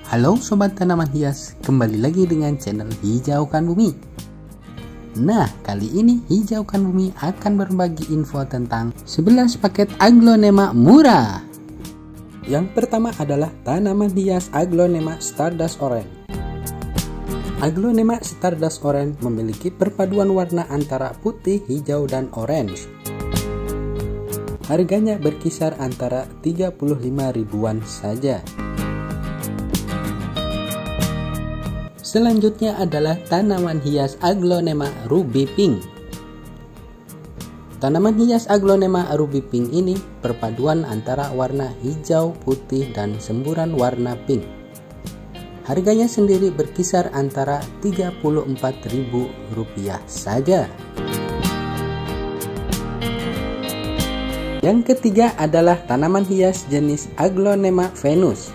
Halo Sobat Tanaman Hias, kembali lagi dengan channel Hijaukan Bumi. Nah, kali ini Hijaukan Bumi akan berbagi info tentang 11 paket aglonema murah. Yang pertama adalah tanaman hias aglonema Stardust Orange. Aglonema Stardust Orange memiliki perpaduan warna antara putih, hijau, dan orange. Harganya berkisar antara 35 ribuan saja. Selanjutnya adalah tanaman hias aglonema Ruby Pink. Tanaman hias aglonema Ruby Pink ini perpaduan antara warna hijau, putih, dan semburan warna pink. Harganya sendiri berkisar antara Rp34.000 saja. Yang ketiga adalah tanaman hias jenis aglonema Venus.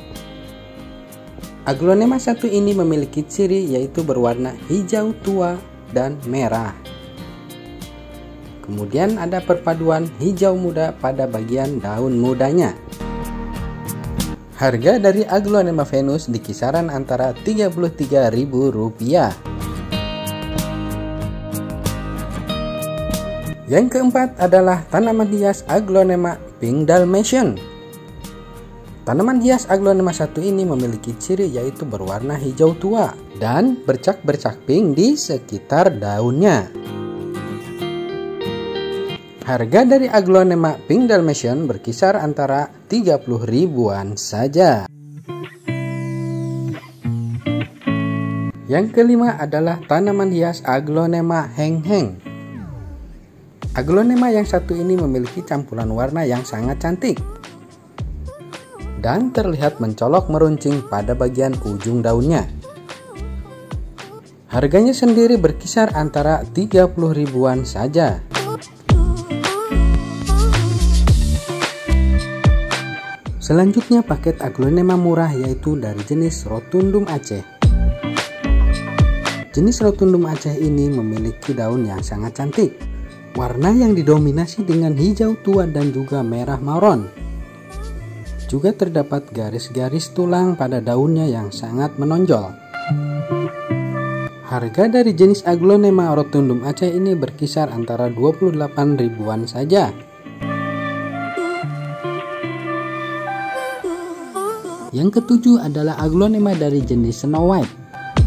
Aglonema satu ini memiliki ciri yaitu berwarna hijau tua dan merah. Kemudian ada perpaduan hijau muda pada bagian daun mudanya. Harga dari aglonema Venus di kisaran antara Rp33.000. Yang keempat adalah tanaman hias aglonema Pink Dalmatian. Tanaman hias aglonema satu ini memiliki ciri yaitu berwarna hijau tua dan bercak-bercak pink di sekitar daunnya. Harga dari aglonema Pink Dalmatian berkisar antara 30 ribuan saja. Yang kelima adalah tanaman hias aglonema Heng Heng. Aglonema yang satu ini memiliki campuran warna yang sangat cantik dan terlihat mencolok meruncing pada bagian ujung daunnya. Harganya sendiri berkisar antara 30 ribuan saja. Selanjutnya paket aglonema murah yaitu dari jenis Rotundum Aceh. Jenis Rotundum Aceh ini memiliki daun yang sangat cantik. Warna yang didominasi dengan hijau tua dan juga merah marron. Juga terdapat garis-garis tulang pada daunnya yang sangat menonjol. Harga dari jenis aglonema Rotundum Aceh ini berkisar antara 28 ribuan saja. Yang ketujuh adalah aglonema dari jenis Snow White.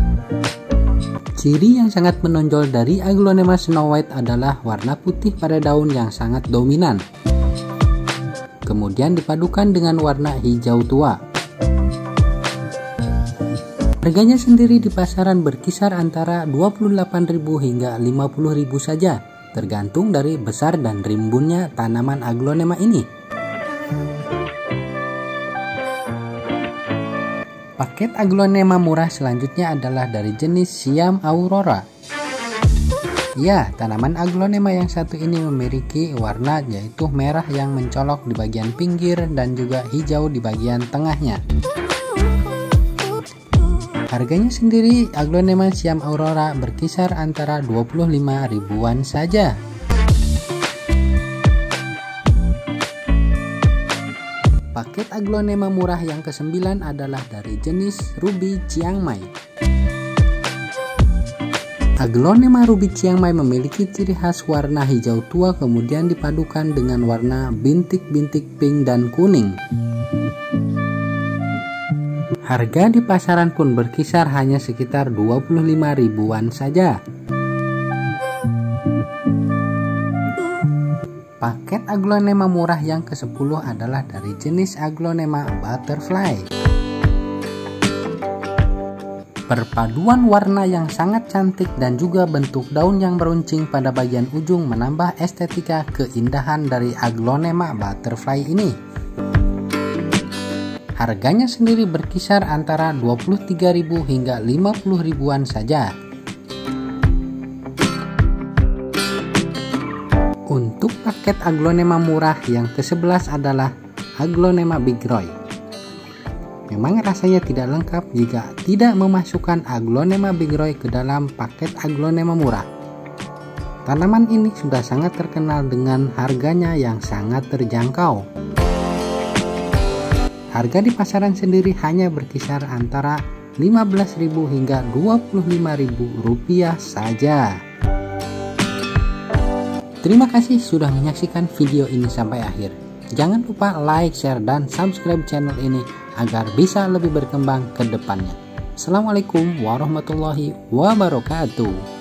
Ciri yang sangat menonjol dari aglonema Snow White adalah warna putih pada daun yang sangat dominan. Kemudian dipadukan dengan warna hijau tua. Harganya sendiri di pasaran berkisar antara 28.000 hingga 50.000 saja, tergantung dari besar dan rimbunnya tanaman aglonema ini. Paket aglonema murah selanjutnya adalah dari jenis Siam Aurora. Ya, tanaman aglonema yang satu ini memiliki warna yaitu merah yang mencolok di bagian pinggir dan juga hijau di bagian tengahnya. Harganya sendiri aglonema Siam Aurora berkisar antara 25 ribuan saja. Paket aglonema murah yang ke-9 adalah dari jenis Ruby Chiang Mai. Aglonema Ruby Chiang Mai memiliki ciri khas warna hijau tua kemudian dipadukan dengan warna bintik-bintik pink dan kuning. Harga di pasaran pun berkisar hanya sekitar 25 ribuan saja. Paket aglonema murah yang ke-10 adalah dari jenis aglonema Butterfly. Perpaduan warna yang sangat cantik dan juga bentuk daun yang meruncing pada bagian ujung menambah estetika keindahan dari aglonema Butterfly ini. Harganya sendiri berkisar antara 23.000 hingga 50 ribuan saja. Untuk paket aglonema murah yang ke-11 adalah aglonema Big Roy. Memang rasanya tidak lengkap jika tidak memasukkan aglonema Big Roy ke dalam paket aglonema murah. Tanaman ini sudah sangat terkenal dengan harganya yang sangat terjangkau. Harga di pasaran sendiri hanya berkisar antara Rp15.000 hingga Rp25.000 saja. Terima kasih sudah menyaksikan video ini sampai akhir. Jangan lupa like, share, dan subscribe channel ini agar bisa lebih berkembang ke depannya. Assalamualaikum warahmatullahi wabarakatuh.